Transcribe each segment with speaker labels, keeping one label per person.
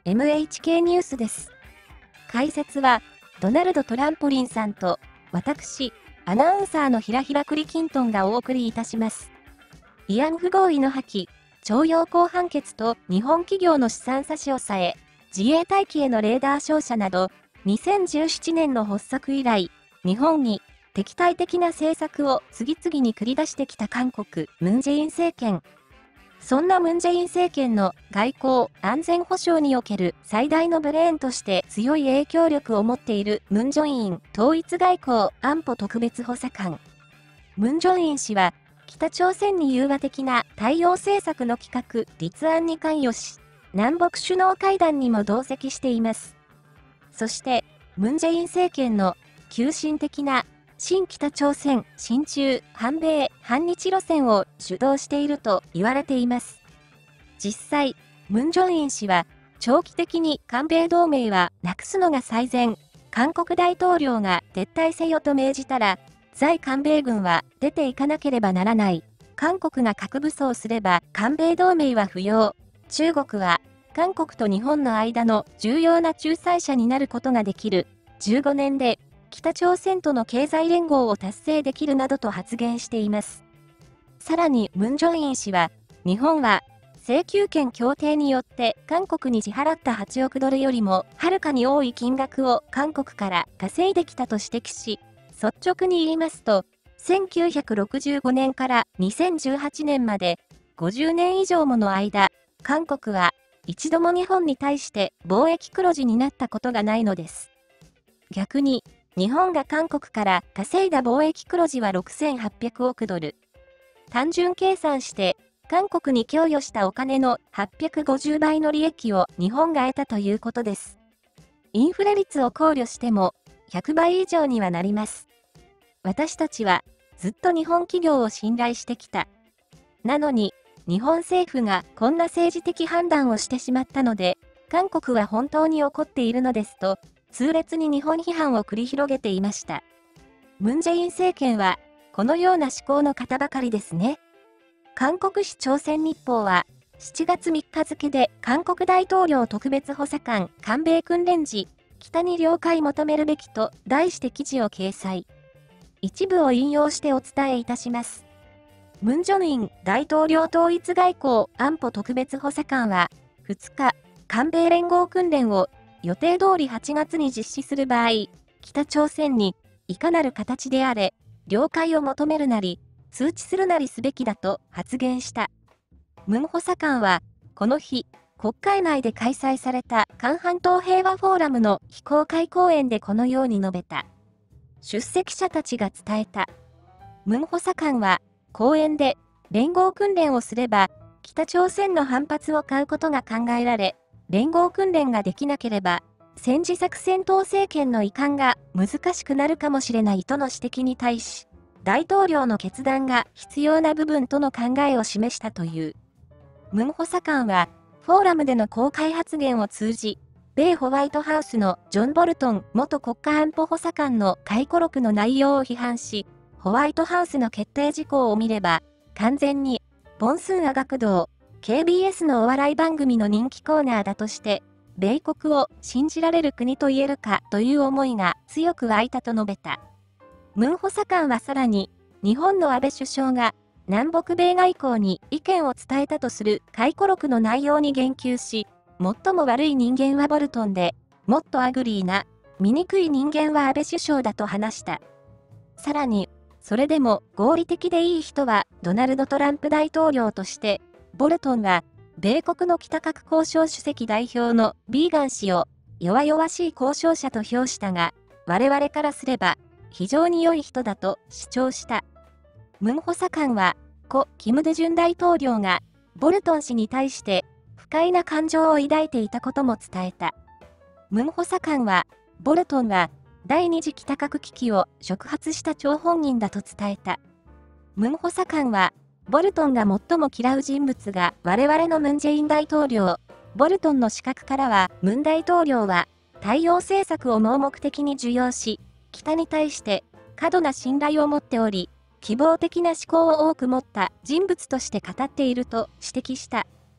Speaker 1: MHK ニュースです。解説は、ドナルド・トランポリンさんと、私、アナウンサーのひらひらクリキントンがお送りいたします。慰安婦合意の破棄、徴用工判決と日本企業の資産差し押さえ、自衛隊機へのレーダー照射など、2017年の発足以来、日本に敵対的な政策を次々に繰り出してきた韓国、ムン・ジェイン政権。そんなムン・ジェイン政権の外交・安全保障における最大のブレーンとして強い影響力を持っているムン・ジョイン統一外交安保特別補佐官。ムン・ジョイン氏は、北朝鮮に融和的な対応政策の企画・立案に関与し、南北首脳会談にも同席しています。そして、ムン・ジェイン政権の急進的な新北朝鮮、親中、反米、反日路線を主導していると言われています。実際、ムン・ジョイン氏は、長期的に韓米同盟はなくすのが最善、韓国大統領が撤退せよと命じたら、在韓米軍は出ていかなければならない。韓国が核武装すれば韓米同盟は不要。中国は韓国と日本の間の重要な仲裁者になることができる。15年で北朝鮮との経済連合を達成できるなどと発言しています。さらにムン・ジョイン氏は、日本は請求権協定によって韓国に支払った8億ドルよりもはるかに多い金額を韓国から稼いできたと指摘し、率直に言いますと、1965年から2018年まで50年以上もの間、韓国は一度も日本に対して貿易黒字になったことがないのです。逆に、日本が韓国から稼いだ貿易黒字は6800億ドル。単純計算して、韓国に供与したお金の850倍の利益を日本が得たということです。インフレ率を考慮しても100倍以上にはなります。私たちはずっと日本企業を信頼してきた。なのに、日本政府がこんな政治的判断をしてしまったので、韓国は本当に怒っているのですと、痛烈に日本批判を繰り広げていました。ムン・ジェイン政権は、このような思考の方ばかりですね。韓国紙朝鮮日報は、7月3日付で韓国大統領特別補佐官韓米訓練時、北に了解求めるべきと題して記事を掲載。一部を引用してお伝えいたします。ムン・ジョイン大統領統一外交安保特別補佐官は、2日、韓米連合訓練を予定通り8月に実施する場合、北朝鮮にいかなる形であれ、了解を求めるなり、通知するなりすべきだと発言した。ムン補佐官は、この日、国会内で開催された韓半島平和フォーラムの非公開講演でこのように述べた。出席者たちが伝えた。ムン補佐官は、講演で連合訓練をすれば、北朝鮮の反発を買うことが考えられ、連合訓練ができなければ、戦時作戦統制権の移管が難しくなるかもしれないとの指摘に対し、大統領の決断が必要な部分との考えを示したという。ムン補佐官は、フォーラムでの公開発言を通じ、米ホワイトハウスのジョン・ボルトン元国家安保補佐官の回顧録の内容を批判し、ホワイトハウスの決定事項を見れば、完全に、ボンスンア学堂、KBS のお笑い番組の人気コーナーだとして、米国を信じられる国と言えるかという思いが強く湧いたと述べた。ムン補佐官はさらに、日本の安倍首相が南北米外交に意見を伝えたとする回顧録の内容に言及し、最も悪い人間はボルトンで、もっとアグリーな、醜い人間は安倍首相だと話した。さらに、それでも合理的でいい人はドナルド・トランプ大統領として、ボルトンは、米国の北核交渉主席代表のビーガン氏を弱々しい交渉者と評したが、我々からすれば非常に良い人だと主張した。ムン補佐官は、故・キム・デジュン大統領がボルトン氏に対して不快な感情を抱いていたことも伝えた。ムン補佐官は、ボルトンは第二次北核危機を触発した張本人だと伝えた。ムン補佐官は、ボルトンが最も嫌う人物が我々のムン・ジェイン大統領。ボルトンの視覚からは、ムン大統領は、対応政策を盲目的に受容し、北に対して過度な信頼を持っており、希望的な思考を多く持った人物として語っていると指摘した。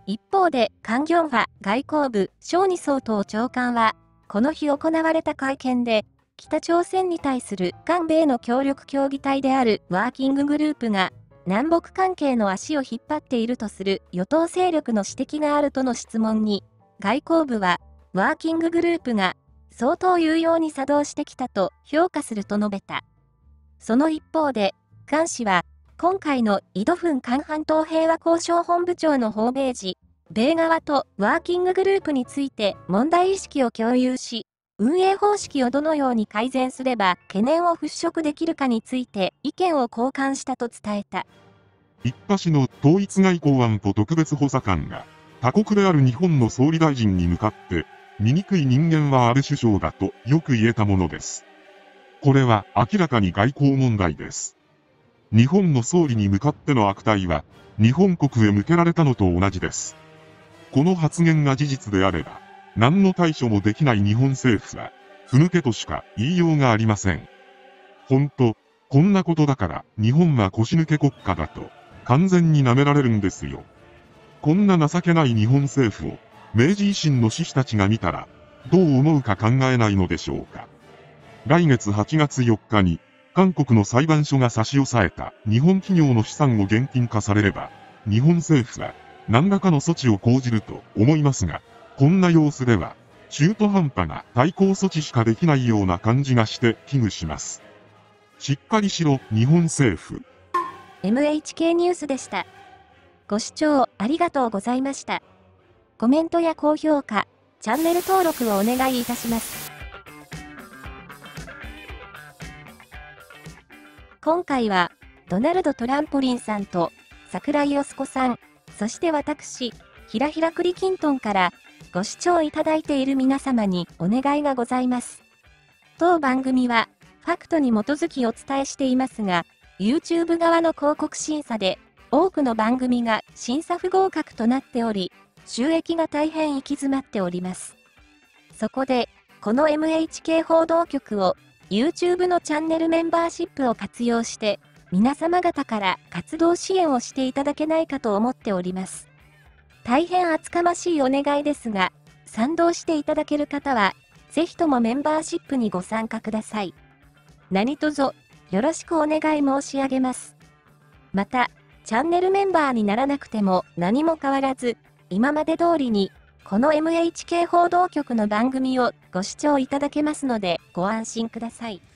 Speaker 1: 一方で、カン・ギョンファ外交部小児総統長官は、この日行われた会見で、北朝鮮に対する韓米の協力協議体であるワーキンググループが、南北関係の足を引っ張っているとする与党勢力の指摘があるとの質問に、外交部は、ワーキンググループが相当有用に作動してきたと評価すると述べた。その一方で、カン氏は、今回のイ・ドフン韓半島平和交渉本部長の訪米時、米側とワーキンググループについて問題意識を共有し、運営方式をどのように改善すれば懸念を払拭できるかについて意見を交換したと伝えた。
Speaker 2: 一派の統一外交安保特別補佐官が、他国である日本の総理大臣に向かって、醜い人間は安倍首相だとよく言えたものです。これは明らかに外交問題です。日本の総理に向かっての悪態は、日本国へ向けられたのと同じです。この発言が事実であれば、何の対処もできない日本政府は、ふぬけとしか言いようがありません。こんなことだから日本は腰抜け国家だと、完全に舐められるんですよ。こんな情けない日本政府を、明治維新の志士たちが見たら、どう思うか考えないのでしょうか。来月8月4日に、韓国の裁判所が差し押さえた日本企業の資産を現金化されれば、日本政府は何らかの措置を講じると思いますが、こんな様子では、中途半端な対抗措置しかできないような感じがして危惧します。しっかりしろ、日本政府。
Speaker 1: MHK ニュースでした。ご視聴ありがとうございました。コメントや高評価、チャンネル登録をお願いいたします。今回は、ドナルド・トランポリンさんと、桜井よしこさん、そして私、ひらひらくりきんとんから、ご視聴いただいている皆様にお願いがございます。当番組は、ファクトに基づきお伝えしていますが、YouTube 側の広告審査で、多くの番組が審査不合格となっており、収益が大変行き詰まっております。そこで、この MHK 報道局を、YouTube のチャンネルメンバーシップを活用して、皆様方から活動支援をしていただけないかと思っております。大変厚かましいお願いですが、賛同していただける方は、ぜひともメンバーシップにご参加ください。何卒、よろしくお願い申し上げます。また、チャンネルメンバーにならなくても何も変わらず、今まで通りに、この MHK 報道局の番組をご視聴いただけますのでご安心ください。